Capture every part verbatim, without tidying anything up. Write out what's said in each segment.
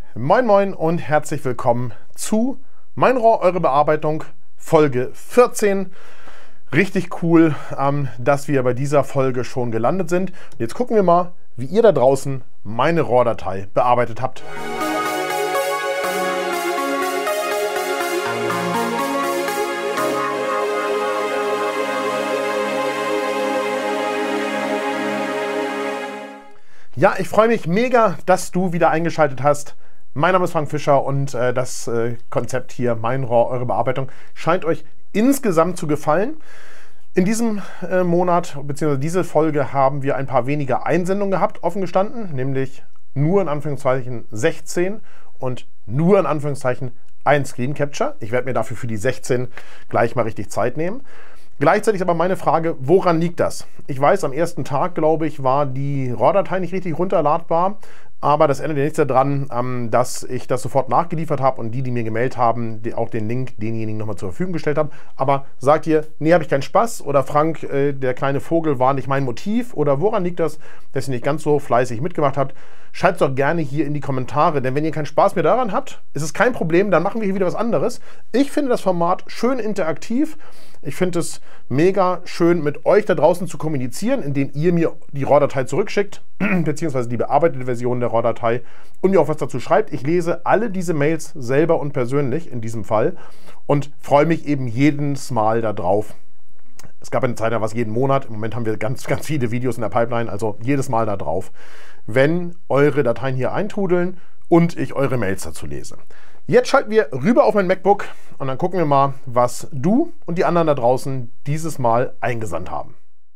Moin Moin und herzlich willkommen zu Mein RAW, eure Bearbeitung, Folge vierzehn. Richtig cool, ähm, dass wir bei dieser Folge schon gelandet sind. Jetzt gucken wir mal, wie ihr da draußen meine RAW-Datei bearbeitet habt. Ja, ich freue mich mega, dass du wieder eingeschaltet hast. Mein Name ist Frank Fischer und äh, das äh, Konzept hier, Mein RAW, eure Bearbeitung, scheint euch insgesamt zu gefallen. In diesem äh, Monat bzw. diese Folge haben wir ein paar weniger Einsendungen gehabt, offen gestanden, nämlich nur in Anführungszeichen sechzehn und nur in Anführungszeichen ein Screen Capture. Ich werde mir dafür für die sechzehn gleich mal richtig Zeit nehmen. Gleichzeitig aber meine Frage, woran liegt das? Ich weiß, am ersten Tag, glaube ich, war die RAW-Datei nicht richtig runterladbar, aber das ändert ja nichts daran, ähm, dass ich das sofort nachgeliefert habe und die, die mir gemeldet haben, die auch den Link denjenigen nochmal zur Verfügung gestellt haben. Aber sagt ihr, nee, habe ich keinen Spaß oder Frank, äh, der kleine Vogel war nicht mein Motiv oder woran liegt das, dass ihr nicht ganz so fleißig mitgemacht habt? Schreibt es doch gerne hier in die Kommentare, denn wenn ihr keinen Spaß mehr daran habt, ist es kein Problem, dann machen wir hier wieder was anderes. Ich finde das Format schön interaktiv. Ich finde es mega schön, mit euch da draußen zu kommunizieren, indem ihr mir die RAW-Datei zurückschickt, beziehungsweise die bearbeitete Version der RAW-Datei und mir auch was dazu schreibt. Ich lese alle diese Mails selber und persönlich in diesem Fall und freue mich eben jedes Mal darauf. Es gab eine Zeit, da war es jeden Monat. Im Moment haben wir ganz, ganz viele Videos in der Pipeline, also jedes Mal da drauf, wenn eure Dateien hier eintrudeln und ich eure Mails dazu lese. Jetzt schalten wir rüber auf mein MacBook und dann gucken wir mal, was du und die anderen da draußen dieses Mal eingesandt haben.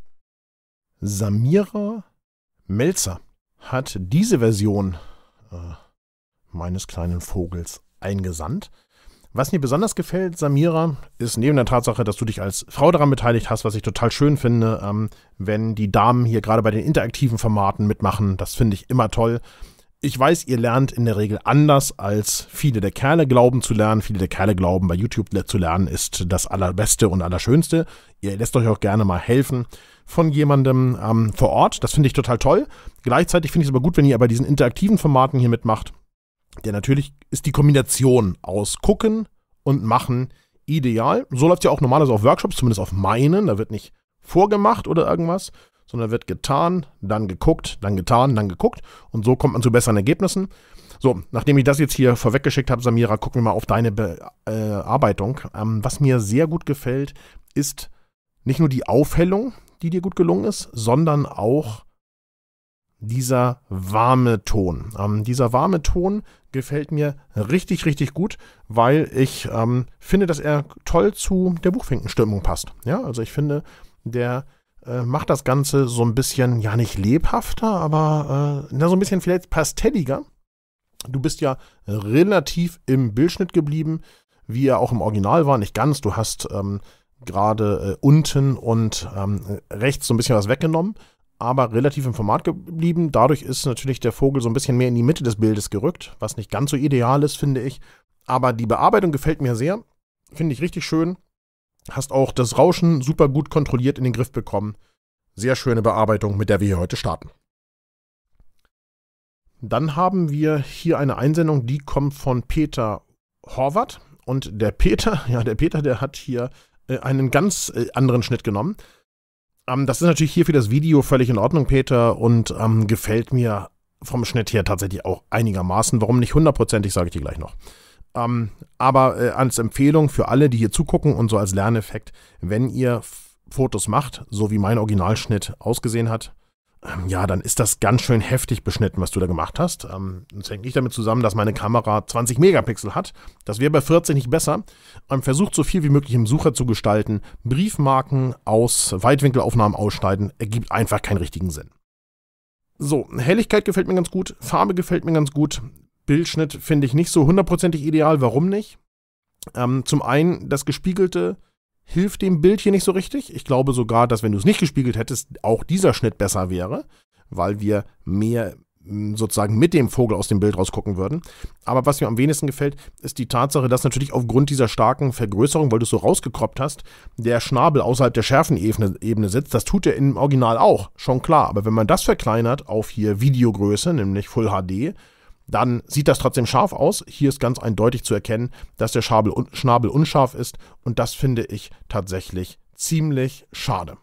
Samira Melzer hat diese Version äh, meines kleinen Vogels eingesandt. Was mir besonders gefällt, Samira, ist neben der Tatsache, dass du dich als Frau daran beteiligt hast, was ich total schön finde, ähm, wenn die Damen hier gerade bei den interaktiven Formaten mitmachen. Das finde ich immer toll. Ich weiß, ihr lernt in der Regel anders, als viele der Kerle glauben zu lernen. Viele der Kerle glauben, bei YouTube zu lernen ist das Allerbeste und Allerschönste. Ihr lässt euch auch gerne mal helfen von jemandem ähm, vor Ort. Das finde ich total toll. Gleichzeitig finde ich es aber gut, wenn ihr bei diesen interaktiven Formaten hier mitmacht. Denn natürlich ist die Kombination aus Gucken und Machen ideal. So läuft es ja auch normalerweise auf Workshops, zumindest auf meinen. Da wird nicht vorgemacht oder irgendwas, sondern wird getan, dann geguckt, dann getan, dann geguckt. Und so kommt man zu besseren Ergebnissen. So, nachdem ich das jetzt hier vorweggeschickt habe, Samira, gucken wir mal auf deine Bearbeitung. Ähm, was mir sehr gut gefällt, ist nicht nur die Aufhellung, die dir gut gelungen ist, sondern auch dieser warme Ton. Ähm, dieser warme Ton gefällt mir richtig, richtig gut, weil ich ähm, finde, dass er toll zu der Buchfinkenstimmung passt. Ja, also ich finde, der äh, macht das Ganze so ein bisschen, ja nicht lebhafter, aber äh, na, so ein bisschen vielleicht pastelliger. Du bist ja relativ im Bildschnitt geblieben, wie er auch im Original war, nicht ganz. Du hast ähm, gerade äh, unten und ähm, rechts so ein bisschen was weggenommen, aber relativ im Format geblieben. Dadurch ist natürlich der Vogel so ein bisschen mehr in die Mitte des Bildes gerückt, was nicht ganz so ideal ist, finde ich. Aber die Bearbeitung gefällt mir sehr, finde ich richtig schön. Hast auch das Rauschen super gut kontrolliert in den Griff bekommen. Sehr schöne Bearbeitung, mit der wir hier heute starten. Dann haben wir hier eine Einsendung, die kommt von Peter Horvath. Und der Peter, ja der Peter, der hat hier äh, einen ganz äh, anderen Schnitt genommen. Ähm, das ist natürlich hier für das Video völlig in Ordnung, Peter, und ähm, gefällt mir vom Schnitt her tatsächlich auch einigermaßen. Warum nicht hundertprozentig, sage ich dir gleich noch. Ähm, aber äh, als Empfehlung für alle, die hier zugucken und so als Lerneffekt, wenn ihr F Fotos macht, so wie mein Originalschnitt ausgesehen hat, ähm, ja, dann ist das ganz schön heftig beschnitten, was du da gemacht hast. Ähm, das hängt nicht damit zusammen, dass meine Kamera zwanzig Megapixel hat. Das wäre bei vierzig nicht besser. Ähm, versucht so viel wie möglich im Sucher zu gestalten. Briefmarken aus Weitwinkelaufnahmen ausschneiden, ergibt einfach keinen richtigen Sinn. So, Helligkeit gefällt mir ganz gut, Farbe gefällt mir ganz gut. Bildschnitt finde ich nicht so hundertprozentig ideal. Warum nicht? Ähm, zum einen, das Gespiegelte hilft dem Bild hier nicht so richtig. Ich glaube sogar, dass wenn du es nicht gespiegelt hättest, auch dieser Schnitt besser wäre, weil wir mehr sozusagen mit dem Vogel aus dem Bild rausgucken würden. Aber was mir am wenigsten gefällt, ist die Tatsache, dass natürlich aufgrund dieser starken Vergrößerung, weil du es so rausgekroppt hast, der Schnabel außerhalb der Schärfenebene Ebene sitzt. Das tut er im Original auch, schon klar. Aber wenn man das verkleinert auf hier Videogröße, nämlich Full H D, dann sieht das trotzdem scharf aus. Hier ist ganz eindeutig zu erkennen, dass der Schnabel, un Schnabel unscharf ist und das finde ich tatsächlich ziemlich schade.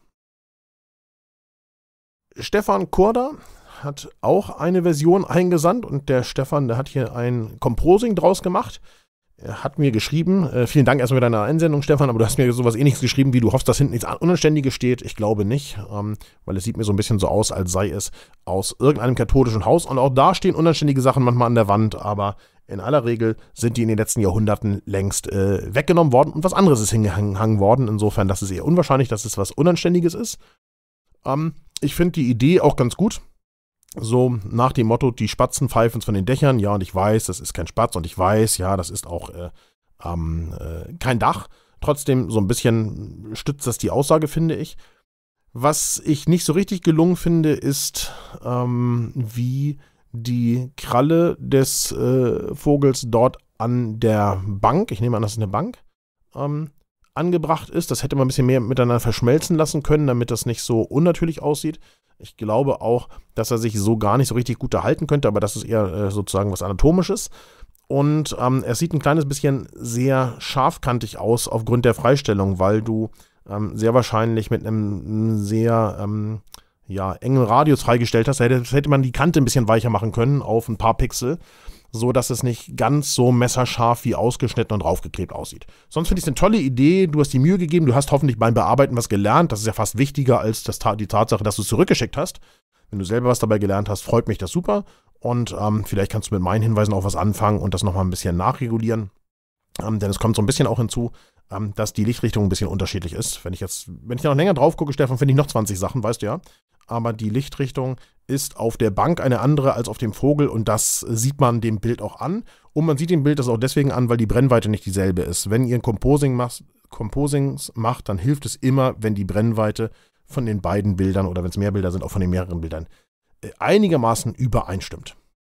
Stefan Kurda hat auch eine Version eingesandt und der Stefan, der hat hier ein Composing draus gemacht. Er hat mir geschrieben, äh, vielen Dank erstmal für deine Einsendung, Stefan, aber du hast mir sowas Ähnliches geschrieben, wie du hoffst, dass hinten nichts Unanständiges steht. Ich glaube nicht, ähm, weil es sieht mir so ein bisschen so aus, als sei es aus irgendeinem katholischen Haus. Und auch da stehen unanständige Sachen manchmal an der Wand, aber in aller Regel sind die in den letzten Jahrhunderten längst äh, weggenommen worden und was anderes ist hingehangen worden. Insofern, das ist eher unwahrscheinlich, dass es was Unanständiges ist. Ähm, ich finde die Idee auch ganz gut. So nach dem Motto, die Spatzen pfeifen uns von den Dächern. Ja, und ich weiß, das ist kein Spatz und ich weiß, ja, das ist auch äh, ähm, äh, kein Dach. Trotzdem so ein bisschen stützt das die Aussage, finde ich. Was ich nicht so richtig gelungen finde, ist, ähm, wie die Kralle des äh, Vogels dort an der Bank, ich nehme an, das ist eine Bank, ähm, angebracht ist. Das hätte man ein bisschen mehr miteinander verschmelzen lassen können, damit das nicht so unnatürlich aussieht. Ich glaube auch, dass er sich so gar nicht so richtig gut erhalten könnte, aber das ist eher äh, sozusagen was Anatomisches. Und ähm, er sieht ein kleines bisschen sehr scharfkantig aus aufgrund der Freistellung, weil du ähm, sehr wahrscheinlich mit einem sehr ähm, ja, engen Radius freigestellt hast. Da hätte, hätte man die Kante ein bisschen weicher machen können auf ein paar Pixel, so dass es nicht ganz so messerscharf wie ausgeschnitten und draufgeklebt aussieht. Sonst finde ich es eine tolle Idee, du hast die Mühe gegeben, du hast hoffentlich beim Bearbeiten was gelernt, das ist ja fast wichtiger als das, die Tatsache, dass du es zurückgeschickt hast. Wenn du selber was dabei gelernt hast, freut mich das super und ähm, vielleicht kannst du mit meinen Hinweisen auch was anfangen und das nochmal ein bisschen nachregulieren, ähm, denn es kommt so ein bisschen auch hinzu, ähm, dass die Lichtrichtung ein bisschen unterschiedlich ist. Wenn ich jetzt, wenn ich noch länger drauf gucke, Stefan, finde ich noch zwanzig Sachen, weißt du ja, aber die Lichtrichtung ist auf der Bank eine andere als auf dem Vogel und das sieht man dem Bild auch an. Und man sieht dem Bild das auch deswegen an, weil die Brennweite nicht dieselbe ist. Wenn ihr ein Composing macht, Composings macht, dann hilft es immer, wenn die Brennweite von den beiden Bildern oder wenn es mehr Bilder sind, auch von den mehreren Bildern einigermaßen übereinstimmt.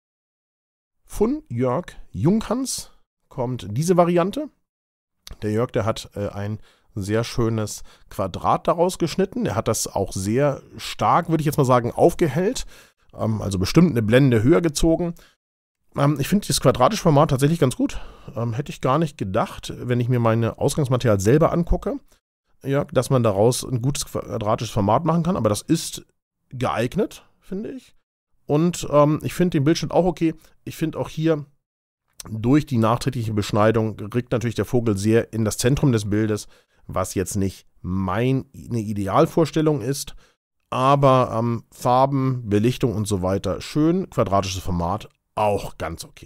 Von Jörg Junghans kommt diese Variante. Der Jörg, der hat äh, ein sehr schönes Quadrat daraus geschnitten. Er hat das auch sehr stark, würde ich jetzt mal sagen, aufgehellt. Ähm, also bestimmt eine Blende höher gezogen. Ähm, ich finde das quadratische Format tatsächlich ganz gut. Ähm, hätte ich gar nicht gedacht, wenn ich mir meine Ausgangsmaterial selber angucke, ja, dass man daraus ein gutes quadratisches Format machen kann. Aber das ist geeignet, finde ich. Und ähm, ich finde den Bildschnitt auch okay. Ich finde auch hier durch die nachträgliche Beschneidung rückt natürlich der Vogel sehr in das Zentrum des Bildes, was jetzt nicht meine Idealvorstellung ist, aber ähm, Farben, Belichtung und so weiter schön, quadratisches Format auch ganz okay.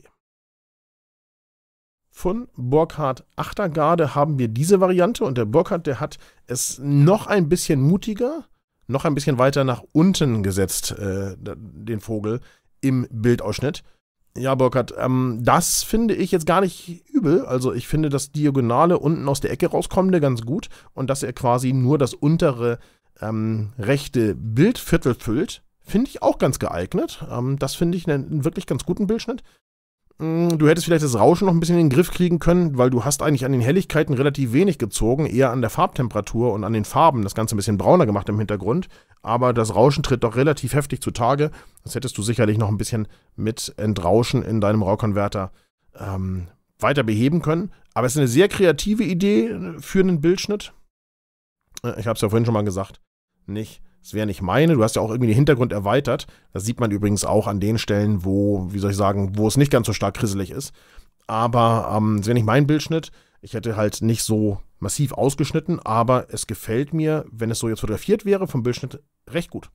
Von Burkhard Achtergarde haben wir diese Variante und der Burkhard, der hat es noch ein bisschen mutiger, noch ein bisschen weiter nach unten gesetzt, äh, den Vogel im Bildausschnitt. Ja, Burkhard, ähm, das finde ich jetzt gar nicht übel. Also ich finde das Diagonale unten aus der Ecke rauskommende ganz gut und dass er quasi nur das untere ähm, rechte Bildviertel füllt, finde ich auch ganz geeignet. Ähm, das finde ich einen, einen wirklich ganz guten Bildschnitt. Ähm, du hättest vielleicht das Rauschen noch ein bisschen in den Griff kriegen können, weil du hast eigentlich an den Helligkeiten relativ wenig gezogen, eher an der Farbtemperatur und an den Farben das Ganze ein bisschen brauner gemacht im Hintergrund. Aber das Rauschen tritt doch relativ heftig zutage. Das hättest du sicherlich noch ein bisschen mit Entrauschen in deinem RAW-Converter ähm, weiter beheben können. Aber es ist eine sehr kreative Idee für einen Bildschnitt. Ich habe es ja vorhin schon mal gesagt. Nicht, es wäre nicht meine. Du hast ja auch irgendwie den Hintergrund erweitert. Das sieht man übrigens auch an den Stellen, wo, wie soll ich sagen, wo es nicht ganz so stark krisselig ist. Aber ähm, es wäre nicht mein Bildschnitt. Ich hätte halt nicht so massiv ausgeschnitten, aber es gefällt mir, wenn es so jetzt fotografiert wäre, vom Bildschnitt recht gut.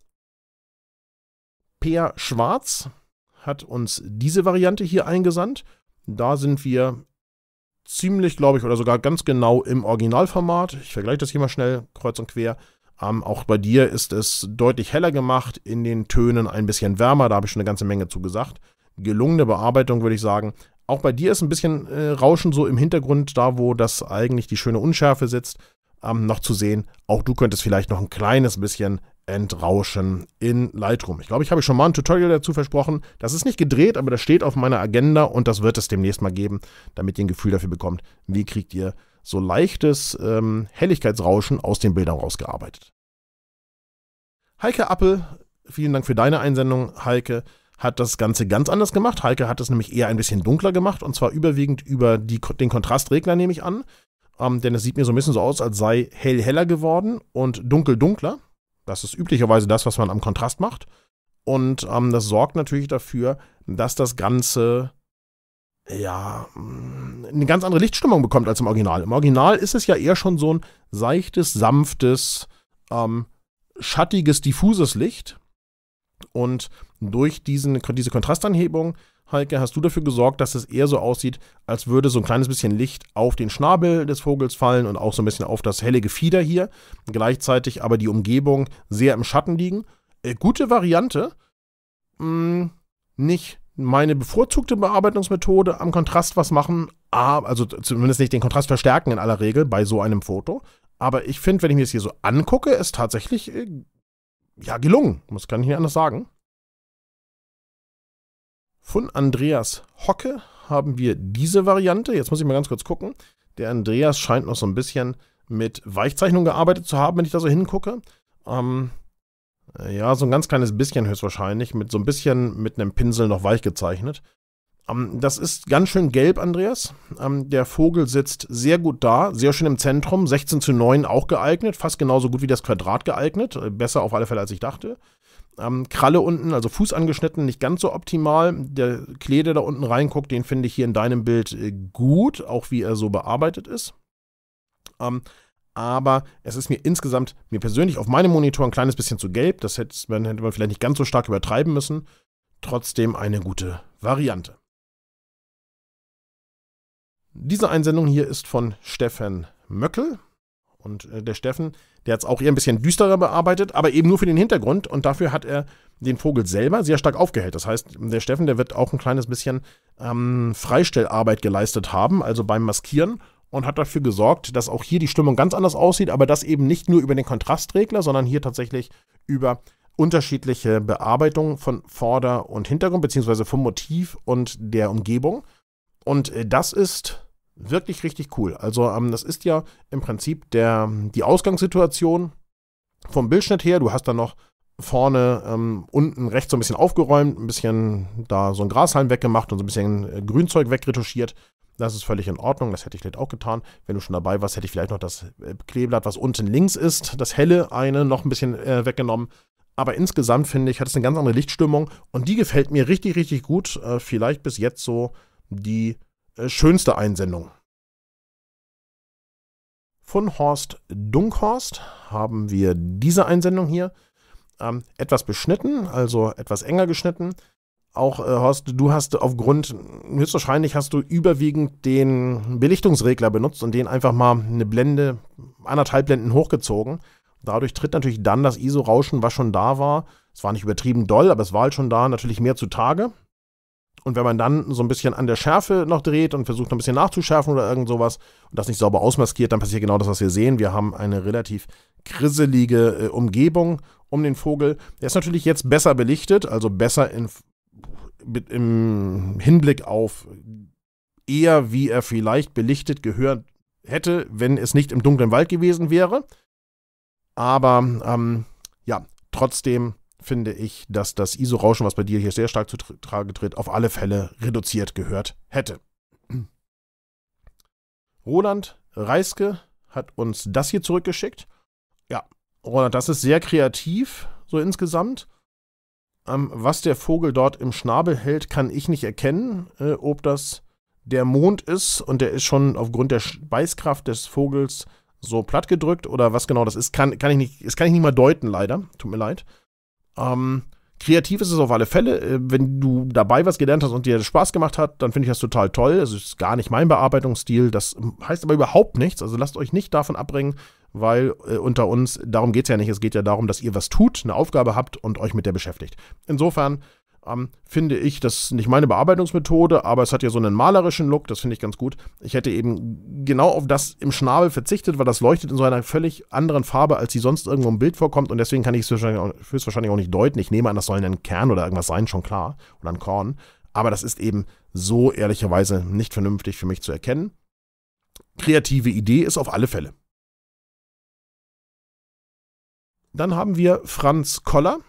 Peer Schwarz hat uns diese Variante hier eingesandt. Da sind wir ziemlich, glaube ich, oder sogar ganz genau im Originalformat. Ich vergleiche das hier mal schnell, kreuz und quer. Ähm, auch bei dir ist es deutlich heller gemacht, in den Tönen ein bisschen wärmer, da habe ich schon eine ganze Menge zu gesagt. Gelungene Bearbeitung, würde ich sagen. Auch bei dir ist ein bisschen äh, Rauschen so im Hintergrund, da wo das eigentlich die schöne Unschärfe sitzt, ähm, noch zu sehen. Auch du könntest vielleicht noch ein kleines bisschen entrauschen in Lightroom. Ich glaube, ich habe schon mal ein Tutorial dazu versprochen. Das ist nicht gedreht, aber das steht auf meiner Agenda und das wird es demnächst mal geben, damit ihr ein Gefühl dafür bekommt, wie kriegt ihr so leichtes ähm, Helligkeitsrauschen aus den Bildern rausgearbeitet. Heike Appel, vielen Dank für deine Einsendung, Heike, hat das Ganze ganz anders gemacht. Heike hat es nämlich eher ein bisschen dunkler gemacht und zwar überwiegend über die, den Kontrastregler, nehme ich an. Ähm, denn es sieht mir so ein bisschen so aus, als sei hell heller geworden und dunkel dunkler. Das ist üblicherweise das, was man am Kontrast macht. Und ähm, das sorgt natürlich dafür, dass das Ganze ja eine ganz andere Lichtstimmung bekommt als im Original. Im Original ist es ja eher schon so ein seichtes, sanftes, ähm, schattiges, diffuses Licht. Und durch diesen, diese Kontrastanhebung, Heike, hast du dafür gesorgt, dass es eher so aussieht, als würde so ein kleines bisschen Licht auf den Schnabel des Vogels fallen und auch so ein bisschen auf das helle Gefieder hier. Gleichzeitig aber die Umgebung sehr im Schatten liegen. Äh, gute Variante. Hm, nicht meine bevorzugte Bearbeitungsmethode am Kontrast was machen, also zumindest nicht den Kontrast verstärken in aller Regel bei so einem Foto. Aber ich finde, wenn ich mir das hier so angucke, ist tatsächlich äh, ja gelungen. Das kann ich nicht anders sagen. Von Andreas Hocke haben wir diese Variante. Jetzt muss ich mal ganz kurz gucken. Der Andreas scheint noch so ein bisschen mit Weichzeichnung gearbeitet zu haben, wenn ich da so hingucke. Ähm, ja, so ein ganz kleines bisschen höchstwahrscheinlich. Mit so ein bisschen mit einem Pinsel noch weich gezeichnet. Ähm, das ist ganz schön gelb, Andreas. Ähm, der Vogel sitzt sehr gut da. Sehr schön im Zentrum. sechzehn zu neun auch geeignet. Fast genauso gut wie das Quadrat geeignet. Besser auf alle Fälle, als ich dachte. Ähm, Kralle unten, also Fuß angeschnitten, nicht ganz so optimal. Der Klee, der da unten reinguckt, den finde ich hier in deinem Bild äh, gut, auch wie er so bearbeitet ist. Ähm, aber es ist mir insgesamt, mir persönlich auf meinem Monitor ein kleines bisschen zu gelb. Das hätte man, hätte man vielleicht nicht ganz so stark übertreiben müssen. Trotzdem eine gute Variante. Diese Einsendung hier ist von Steffen Möckel. Und äh, der Steffen, der hat es auch eher ein bisschen düsterer bearbeitet, aber eben nur für den Hintergrund. Und dafür hat er den Vogel selber sehr stark aufgehellt. Das heißt, der Steffen, der wird auch ein kleines bisschen ähm, Freistellarbeit geleistet haben, also beim Maskieren. Und hat dafür gesorgt, dass auch hier die Stimmung ganz anders aussieht, aber das eben nicht nur über den Kontrastregler, sondern hier tatsächlich über unterschiedliche Bearbeitungen von Vorder- und Hintergrund, beziehungsweise vom Motiv und der Umgebung. Und äh, das ist wirklich richtig cool. Also ähm, das ist ja im Prinzip der, die Ausgangssituation vom Bildschnitt her. Du hast dann noch vorne ähm, unten rechts so ein bisschen aufgeräumt, ein bisschen da so ein Grashalm weggemacht und so ein bisschen äh, Grünzeug wegretuschiert. Das ist völlig in Ordnung. Das hätte ich vielleicht auch getan. Wenn du schon dabei warst, hätte ich vielleicht noch das äh, Kleeblatt, was unten links ist, das helle eine, noch ein bisschen äh, weggenommen. Aber insgesamt finde ich, hat es eine ganz andere Lichtstimmung und die gefällt mir richtig, richtig gut. Äh, vielleicht bis jetzt so die schönste Einsendung. Von Horst Dunkhorst haben wir diese Einsendung hier. Ähm, etwas beschnitten, also etwas enger geschnitten. Auch äh, Horst, du hast aufgrund, höchstwahrscheinlich hast du überwiegend den Belichtungsregler benutzt und den einfach mal eine Blende, anderthalb Blenden hochgezogen. Dadurch tritt natürlich dann das I S O-Rauschen, was schon da war. Es war nicht übertrieben doll, aber es war halt schon da, natürlich mehr zutage. Und wenn man dann so ein bisschen an der Schärfe noch dreht und versucht noch ein bisschen nachzuschärfen oder irgend sowas und das nicht sauber ausmaskiert, dann passiert genau das, was wir sehen. Wir haben eine relativ krisselige äh, Umgebung um den Vogel. Der ist natürlich jetzt besser belichtet, also besser in, im Hinblick auf eher, wie er vielleicht belichtet gehört hätte, wenn es nicht im dunklen Wald gewesen wäre. Aber ähm, ja, trotzdem finde ich, dass das I S O-Rauschen, was bei dir hier sehr stark zu Trage tritt, auf alle Fälle reduziert gehört hätte. Roland Reiske hat uns das hier zurückgeschickt. Ja, Roland, das ist sehr kreativ, so insgesamt. Ähm, was der Vogel dort im Schnabel hält, kann ich nicht erkennen, äh, ob das der Mond ist und der ist schon aufgrund der Beißkraft des Vogels so platt gedrückt oder was genau das ist, kann, kann ich nicht, das kann ich nicht mal deuten, leider. Tut mir leid. Ähm, kreativ ist es auf alle Fälle. Wenn du dabei was gelernt hast und dir das Spaß gemacht hat, dann finde ich das total toll. Es ist gar nicht mein Bearbeitungsstil. Das heißt aber überhaupt nichts. Also lasst euch nicht davon abbringen, weil äh, unter uns, darum geht es ja nicht. Es geht ja darum, dass ihr was tut, eine Aufgabe habt und euch mit der beschäftigt. Insofern ähm, finde ich, das ist nicht meine Bearbeitungsmethode, aber es hat ja so einen malerischen Look, das finde ich ganz gut. Ich hätte eben genau auf das im Schnabel verzichtet, weil das leuchtet in so einer völlig anderen Farbe, als die sonst irgendwo im Bild vorkommt und deswegen kann ich es höchstwahrscheinlich auch nicht deuten. Ich nehme an, das soll ein Kern oder irgendwas sein, schon klar, oder ein Korn, aber das ist eben so ehrlicherweise nicht vernünftig für mich zu erkennen. Kreative Idee ist auf alle Fälle. Dann haben wir Franz Koller.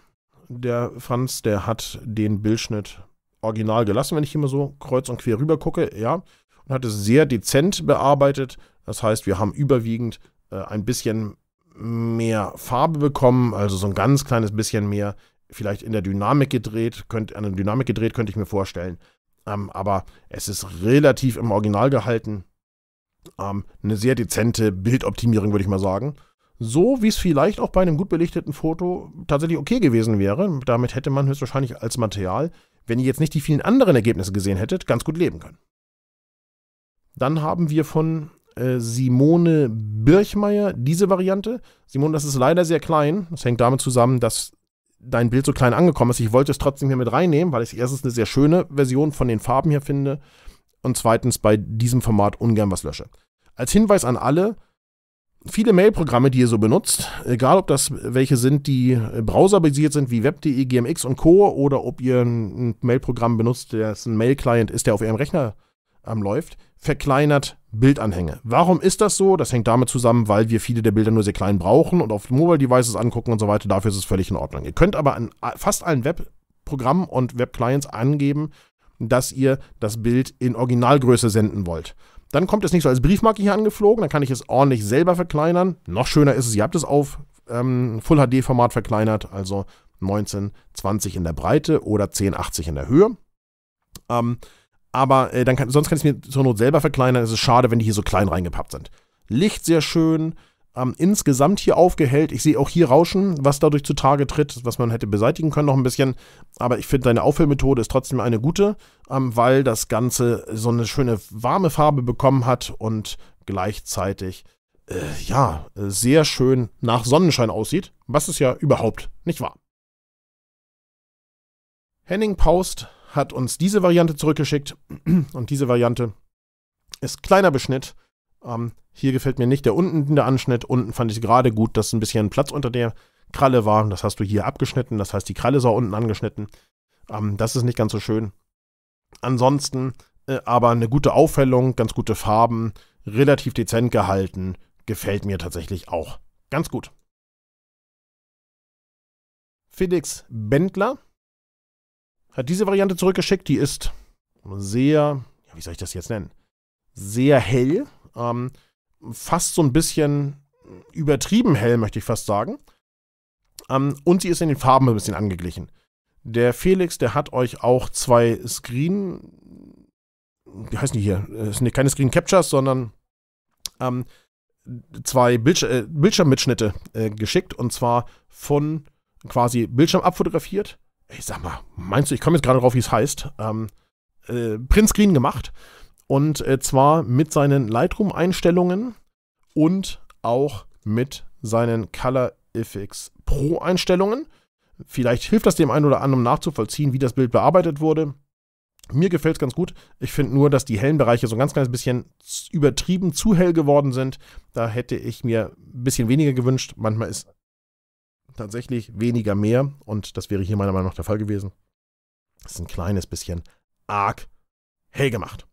der Franz, der hat den Bildschnitt original gelassen, wenn ich hier mal so kreuz und quer rüber gucke, ja, und hat es sehr dezent bearbeitet. Das heißt, wir haben überwiegend äh, ein bisschen mehr Farbe bekommen, also so ein ganz kleines bisschen mehr, vielleicht in der Dynamik gedreht, könnt, an der Dynamik gedreht, könnte ich mir vorstellen. Ähm, aber es ist relativ im Original gehalten. Ähm, eine sehr dezente Bildoptimierung, würde ich mal sagen. So wie es vielleicht auch bei einem gut belichteten Foto tatsächlich okay gewesen wäre. Damit hätte man höchstwahrscheinlich als Material, wenn ihr jetzt nicht die vielen anderen Ergebnisse gesehen hättet, ganz gut leben können. Dann haben wir von äh, Simone Birchmeier diese Variante. Simone, das ist leider sehr klein. Das hängt damit zusammen, dass dein Bild so klein angekommen ist. Ich wollte es trotzdem hier mit reinnehmen, weil ich erstens eine sehr schöne Version von den Farben hier finde und zweitens bei diesem Format ungern was lösche. Als Hinweis an alle, viele Mailprogramme, die ihr so benutzt, egal ob das welche sind, die browserbasiert sind, wie web punkt de, G M X und Co. oder ob ihr ein Mailprogramm benutzt, das ein Mail-Client ist, der auf eurem Rechner ähm, läuft, verkleinert Bildanhänge. Warum ist das so? Das hängt damit zusammen, weil wir viele der Bilder nur sehr klein brauchen und auf Mobile-Devices angucken und so weiter. Dafür ist es völlig in Ordnung. Ihr könnt aber an fast allen Webprogrammen und Webclients angeben, dass ihr das Bild in Originalgröße senden wollt. Dann kommt es nicht so als Briefmarke hier angeflogen, dann kann ich es ordentlich selber verkleinern. Noch schöner ist es, ihr habt es auf ähm, Full H D-Format verkleinert, also neunzehn zwanzig in der Breite oder zehn achtzig in der Höhe. Ähm, aber äh, dann kann, sonst kann ich es mir zur Not selber verkleinern. Es ist schade, wenn die hier so klein reingepappt sind. Licht sehr schön, ähm, insgesamt hier aufgehellt. Ich sehe auch hier Rauschen, was dadurch zutage tritt, was man hätte beseitigen können noch ein bisschen. Aber ich finde, deine Auffüllmethode ist trotzdem eine gute, ähm, weil das Ganze so eine schöne warme Farbe bekommen hat und gleichzeitig äh, ja, sehr schön nach Sonnenschein aussieht, was es ja überhaupt nicht war. Henning Paust hat uns diese Variante zurückgeschickt und diese Variante ist kleiner Beschnitt. Ähm, hier gefällt mir nicht der unten der Anschnitt. Unten fand ich gerade gut, dass ein bisschen Platz unter der Kralle war. Das hast du hier abgeschnitten, das heißt, die Kralle ist auch unten angeschnitten. Ähm, das ist nicht ganz so schön. Ansonsten äh, aber eine gute Aufhellung, ganz gute Farben, relativ dezent gehalten. Gefällt mir tatsächlich auch ganz gut. Felix Bendler hat diese Variante zurückgeschickt. Die ist sehr, ja, wie soll ich das jetzt nennen? Sehr hell. Ähm, fast so ein bisschen übertrieben hell, möchte ich fast sagen. Ähm, und sie ist in den Farben ein bisschen angeglichen. Der Felix, der hat euch auch zwei Screen, wie heißen die hier? Es sind keine Screen Captures, sondern ähm, zwei Bildsch äh, Bildschirmmitschnitte äh, geschickt. Und zwar von quasi Bildschirm abfotografiert. Ich sag mal, meinst du, ich komme jetzt gerade drauf, wie es heißt, ähm, äh, Printscreen gemacht und äh, zwar mit seinen Lightroom-Einstellungen und auch mit seinen ColorFX Pro-Einstellungen. Vielleicht hilft das dem einen oder anderen nachzuvollziehen, wie das Bild bearbeitet wurde. Mir gefällt es ganz gut. Ich finde nur, dass die hellen Bereiche so ein ganz kleines bisschen übertrieben zu hell geworden sind. Da hätte ich mir ein bisschen weniger gewünscht. Manchmal ist tatsächlich weniger mehr und das wäre hier meiner Meinung nach der Fall gewesen. Das ist ein kleines bisschen arg hell gemacht.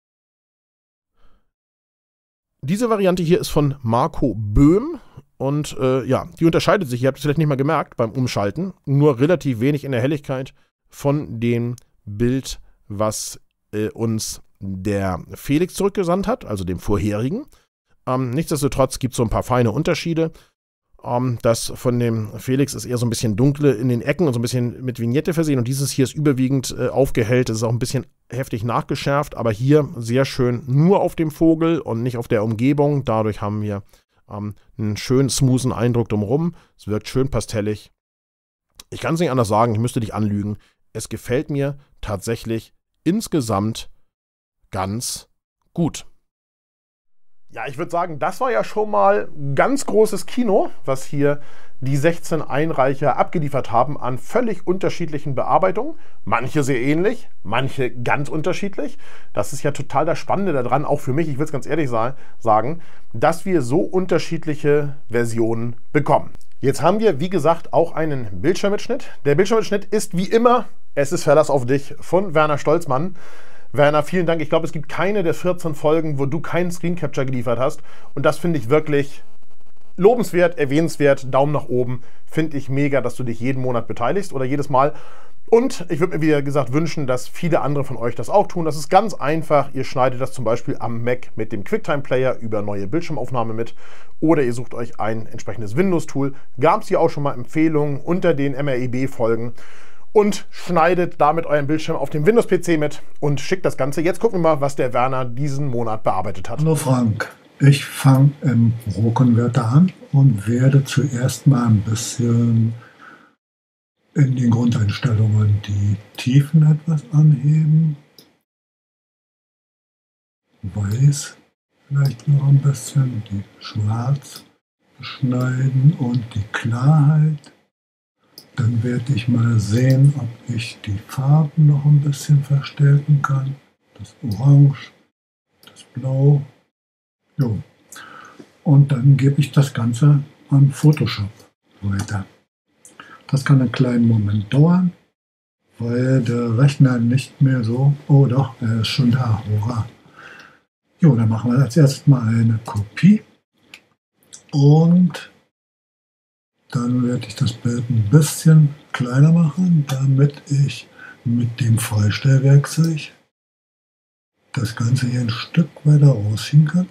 Diese Variante hier ist von Marco Böhm und äh, ja, die unterscheidet sich, ihr habt es vielleicht nicht mal gemerkt beim Umschalten, nur relativ wenig in der Helligkeit von dem Bild, was äh, uns der Felix zurückgesandt hat, also dem vorherigen. Ähm, nichtsdestotrotz gibt es so ein paar feine Unterschiede. Um, das von dem Felix ist eher so ein bisschen dunkle in den Ecken und so ein bisschen mit Vignette versehen. Und dieses hier ist überwiegend äh, aufgehellt. Das ist auch ein bisschen heftig nachgeschärft, aber hier sehr schön nur auf dem Vogel und nicht auf der Umgebung. Dadurch haben wir ähm, einen schönen, smoothen Eindruck drumherum. Es wirkt schön pastellig. Ich kann es nicht anders sagen, ich müsste dich anlügen. Es gefällt mir tatsächlich insgesamt ganz gut. Ja, ich würde sagen, das war ja schon mal ganz großes Kino, was hier die sechzehn Einreicher abgeliefert haben an völlig unterschiedlichen Bearbeitungen. Manche sehr ähnlich, manche ganz unterschiedlich. Das ist ja total das Spannende daran, auch für mich, ich will es ganz ehrlich sagen, dass wir so unterschiedliche Versionen bekommen. Jetzt haben wir, wie gesagt, auch einen Bildschirmmitschnitt. Der Bildschirmmitschnitt ist wie immer, es ist Verlass auf dich, von Werner Stolzmann. Werner, vielen Dank. Ich glaube, es gibt keine der vierzehn Folgen, wo du keinen Screen Capture geliefert hast. Und das finde ich wirklich lobenswert, erwähnenswert, Daumen nach oben. Finde ich mega, dass du dich jeden Monat beteiligst oder jedes Mal. Und ich würde mir, wie gesagt, wünschen, dass viele andere von euch das auch tun. Das ist ganz einfach. Ihr schneidet das zum Beispiel am Mac mit dem QuickTime-Player über neue Bildschirmaufnahme mit. Oder ihr sucht euch ein entsprechendes Windows-Tool. Gab es hier auch schon mal Empfehlungen unter den M R E B-Folgen. Und schneidet damit euren Bildschirm auf dem Windows-P C mit und schickt das Ganze. Jetzt gucken wir mal, was der Werner diesen Monat bearbeitet hat. Hallo Frank, ich fange im Rohkonverter an und werde zuerst mal ein bisschen in den Grundeinstellungen die Tiefen etwas anheben. Weiß vielleicht noch ein bisschen, die Schwarz beschneiden und die Klarheit. Dann werde ich mal sehen, ob ich die Farben noch ein bisschen verstärken kann. Das Orange, das Blau. Jo. Und dann gebe ich das Ganze an Photoshop weiter. Das kann einen kleinen Moment dauern, weil der Rechner nicht mehr so... Oh doch, er ist schon da. Hurra! Jo, dann machen wir als erstes mal eine Kopie. Und dann werde ich das Bild ein bisschen kleiner machen, damit ich mit dem Freistellwerkzeug das Ganze hier ein Stück weiter rausziehen kann.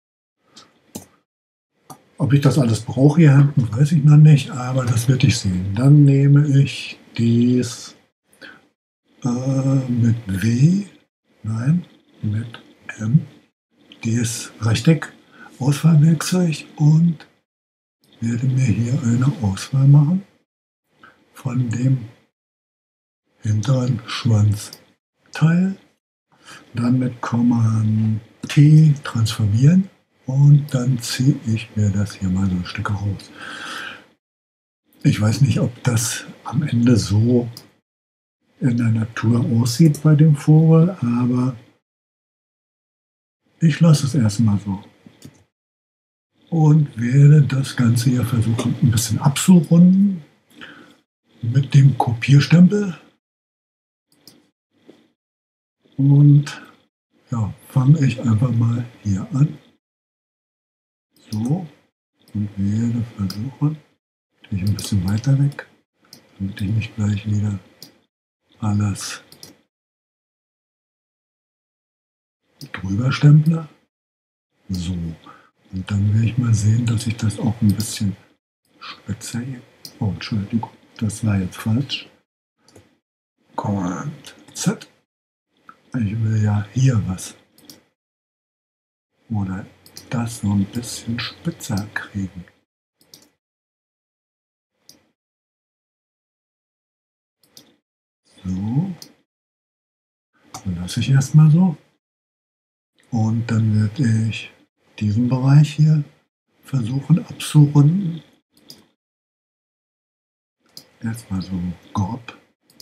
Ob ich das alles brauche hier hinten, weiß ich noch nicht, aber das werde ich sehen. Dann nehme ich dies äh, mit W, nein, mit M, dieses Rechteck-Auswahlwerkzeug und werde mir hier eine Auswahl machen von dem hinteren Schwanzteil. Dann mit Command T transformieren und dann ziehe ich mir das hier mal so ein Stück raus. Ich weiß nicht, ob das am Ende so in der Natur aussieht bei dem Vogel, aber ich lasse es erstmal so. Und werde das Ganze hier versuchen, ein bisschen abzurunden mit dem Kopierstempel. Und ja, fange ich einfach mal hier an. So. Und werde versuchen, ich ein bisschen weiter weg, damit ich nicht gleich wieder alles drüber stemple. So. Und dann will ich mal sehen, dass ich das auch ein bisschen spitzer hier. Oh, Entschuldigung, das war jetzt falsch. Command Z. Ich will ja hier was. Oder das so ein bisschen spitzer kriegen. So. Dann lasse ich erstmal so. Und dann werde ich diesen Bereich hier versuchen abzurunden. Erstmal so grob.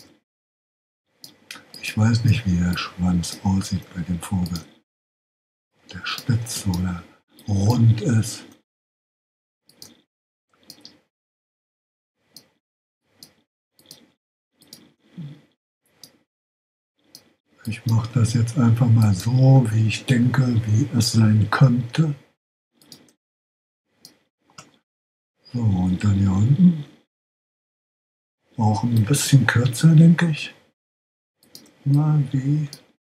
Ich weiß nicht, wie der Schwanz aussieht bei dem Vogel. Der spitz oder rund ist. Ich mache das jetzt einfach mal so, wie ich denke, wie es sein könnte. So, und dann hier unten. Auch ein bisschen kürzer, denke ich. Mal wie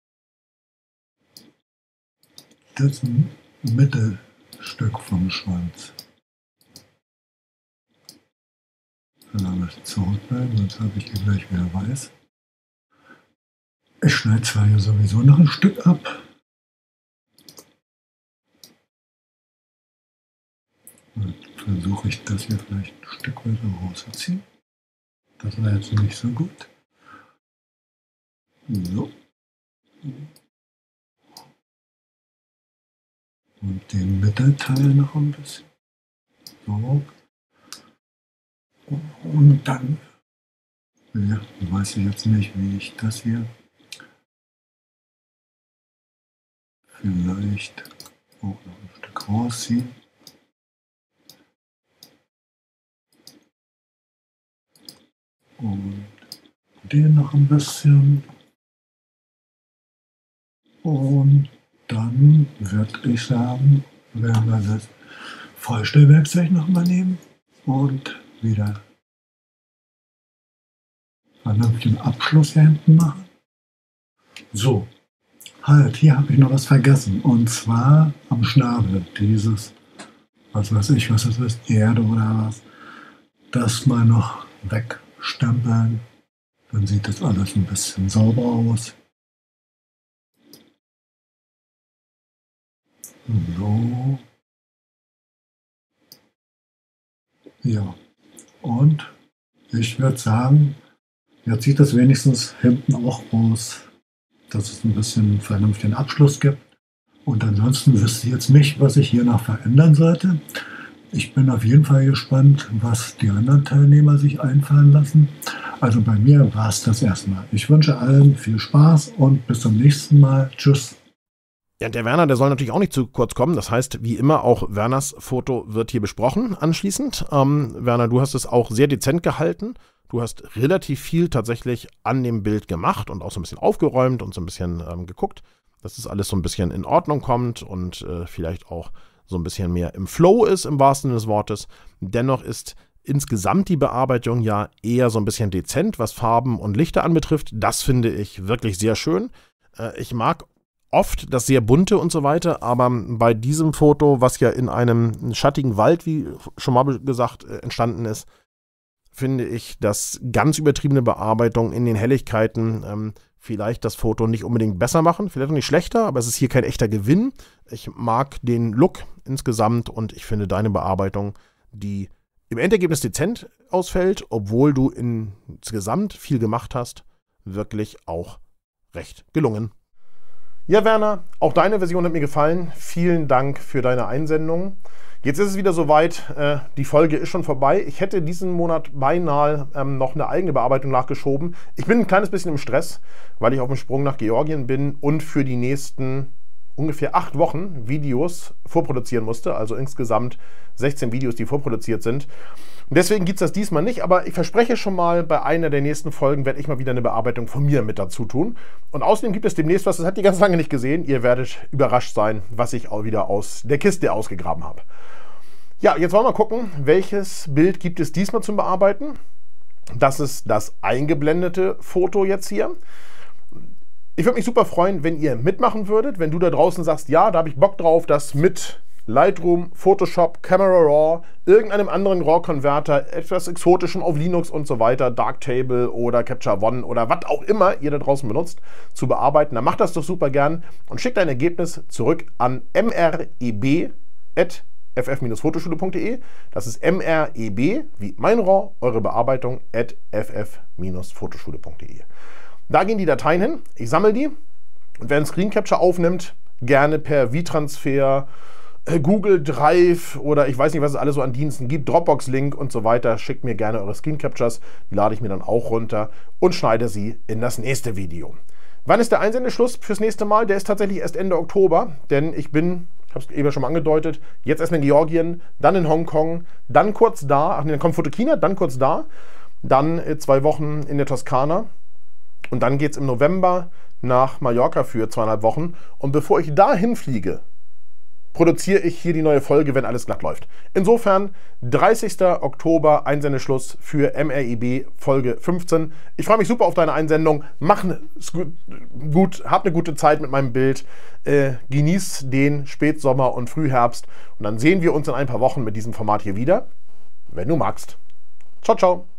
das Mittelstück vom Schwanz. Dann habe ich zurückbleiben, sonst habe ich hier gleich wieder weiß. Ich schneide zwar hier sowieso noch ein Stück ab. Dann versuche ich das hier vielleicht ein Stück weiter rauszuziehen. Das war jetzt nicht so gut. So. Und den Mittelteil noch ein bisschen. So. Und dann, ja, weiß ich jetzt nicht, wie ich das hier vielleicht auch noch ein Stück rausziehen. Und den noch ein bisschen. Und dann würde ich sagen, werden wir das Vollstellwerkzeug nochmal nehmen und wieder vernünftigen Abschluss hier hinten machen. So, halt, hier habe ich noch was vergessen. Und zwar am Schnabel, dieses, was weiß ich, was das ist, Erde oder was, das mal noch wegstempeln. Dann sieht das alles ein bisschen sauber aus. So. Ja, und ich würde sagen, jetzt sieht das wenigstens hinten auch aus, dass es ein bisschen vernünftigen Abschluss gibt. Und ansonsten wisst ihr jetzt nicht, was ich hier noch verändern sollte. Ich bin auf jeden Fall gespannt, was die anderen Teilnehmer sich einfallen lassen. Also bei mir war es das erstmal. Ich wünsche allen viel Spaß und bis zum nächsten Mal. Tschüss. Ja, der Werner, der soll natürlich auch nicht zu kurz kommen. Das heißt, wie immer, auch Werners Foto wird hier besprochen anschließend. Ähm, Werner, du hast es auch sehr dezent gehalten. Du hast relativ viel tatsächlich an dem Bild gemacht und auch so ein bisschen aufgeräumt und so ein bisschen ähm, geguckt, dass das alles so ein bisschen in Ordnung kommt und äh, vielleicht auch so ein bisschen mehr im Flow ist, im wahrsten Sinne des Wortes. Dennoch ist insgesamt die Bearbeitung ja eher so ein bisschen dezent, was Farben und Lichter anbetrifft. Das finde ich wirklich sehr schön. Äh, ich mag oft das sehr bunte und so weiter, aber bei diesem Foto, was ja in einem schattigen Wald, wie schon mal gesagt, entstanden ist, finde ich, dass ganz übertriebene Bearbeitung in den Helligkeiten ähm, vielleicht das Foto nicht unbedingt besser machen, vielleicht auch nicht schlechter, aber es ist hier kein echter Gewinn. Ich mag den Look insgesamt und ich finde deine Bearbeitung, die im Endergebnis dezent ausfällt, obwohl du insgesamt viel gemacht hast, wirklich auch recht gelungen. Ja, Werner, auch deine Version hat mir gefallen. Vielen Dank für deine Einsendung. Jetzt ist es wieder soweit, äh, die Folge ist schon vorbei. Ich hätte diesen Monat beinahe ähm, noch eine eigene Bearbeitung nachgeschoben. Ich bin ein kleines bisschen im Stress, weil ich auf dem Sprung nach Georgien bin und für die nächsten ungefähr acht Wochen Videos vorproduzieren musste. Also insgesamt sechzehn Videos, die vorproduziert sind. Und deswegen gibt es das diesmal nicht, aber ich verspreche schon mal, bei einer der nächsten Folgen werde ich mal wieder eine Bearbeitung von mir mit dazu tun. Und außerdem gibt es demnächst was, das habt ihr ganz lange nicht gesehen. Ihr werdet überrascht sein, was ich auch wieder aus der Kiste ausgegraben habe. Ja, jetzt wollen wir mal gucken, welches Bild gibt es diesmal zum Bearbeiten. Das ist das eingeblendete Foto jetzt hier. Ich würde mich super freuen, wenn ihr mitmachen würdet, wenn du da draußen sagst, ja, da habe ich Bock drauf, das mit Lightroom, Photoshop, Camera Raw, irgendeinem anderen RAW-Converter, etwas Exotischem auf Linux und so weiter, Darktable oder Capture One oder was auch immer ihr da draußen benutzt, zu bearbeiten. Dann macht das doch super gern und schickt dein Ergebnis zurück an m r e b at f f Bindestrich fotoschule punkt de. Das ist m r e b wie mein RAW, eure Bearbeitung at f f Bindestrich fotoschule punkt de. Da gehen die Dateien hin, ich sammle die und wer einen Screen Capture aufnimmt, gerne per V-Transfer, Google Drive oder ich weiß nicht, was es alles so an Diensten gibt, Dropbox-Link und so weiter, schickt mir gerne eure Screen Captures, die lade ich mir dann auch runter und schneide sie in das nächste Video. Wann ist der Einsendeschluss fürs nächste Mal? Der ist tatsächlich erst Ende Oktober, denn ich bin, ich habe es eben schon mal angedeutet, jetzt erst in Georgien, dann in Hongkong, dann kurz da, ach nee, dann kommt Fotokina, dann kurz da, dann zwei Wochen in der Toskana und dann geht es im November nach Mallorca für zweieinhalb Wochen und bevor ich dahin fliege, produziere ich hier die neue Folge, wenn alles glatt läuft. Insofern dreißigster Oktober Einsendeschluss für M R E B Folge fünfzehn. Ich freue mich super auf deine Einsendung. Mach es gut, gut, hab eine gute Zeit mit meinem Bild. Äh, genieß den Spätsommer und Frühherbst. Und dann sehen wir uns in ein paar Wochen mit diesem Format hier wieder, wenn du magst. Ciao, ciao.